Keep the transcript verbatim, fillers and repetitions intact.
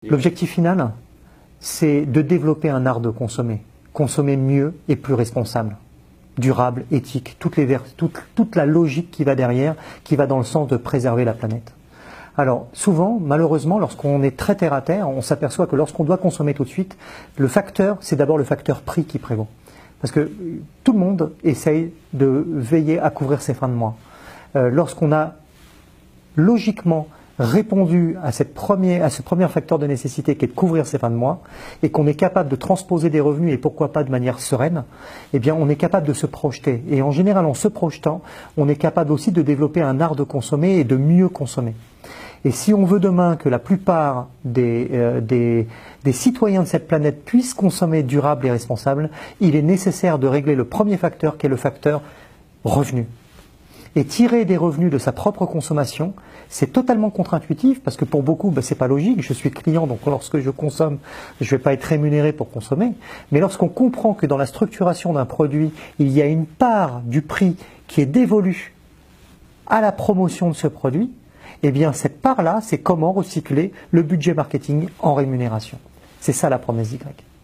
L'objectif final, c'est de développer un art de consommer. Consommer mieux et plus responsable, durable, éthique, toutes les ver- toute, toute la logique qui va derrière, qui va dans le sens de préserver la planète. Alors souvent, malheureusement, lorsqu'on est très terre à terre, on s'aperçoit que lorsqu'on doit consommer tout de suite, le facteur, c'est d'abord le facteur prix qui prévaut. Parce que tout le monde essaye de veiller à couvrir ses fins de mois. Euh, lorsqu'on a logiquement répondu à, cette première, à ce premier facteur de nécessité qui est de couvrir ses fins de mois, et qu'on est capable de transposer des revenus, et pourquoi pas de manière sereine, eh bien on est capable de se projeter. Et en général, en se projetant, on est capable aussi de développer un art de consommer et de mieux consommer. Et si on veut demain que la plupart des, euh, des, des citoyens de cette planète puissent consommer durable et responsable, il est nécessaire de régler le premier facteur qui est le facteur revenu. Et tirer des revenus de sa propre consommation, c'est totalement contre-intuitif parce que pour beaucoup, ben, c'est pas logique. Je suis client, donc lorsque je consomme, je vais pas être rémunéré pour consommer. Mais lorsqu'on comprend que dans la structuration d'un produit, il y a une part du prix qui est dévolue à la promotion de ce produit, eh bien cette part-là, c'est comment recycler le budget marketing en rémunération. C'est ça la promesse Y.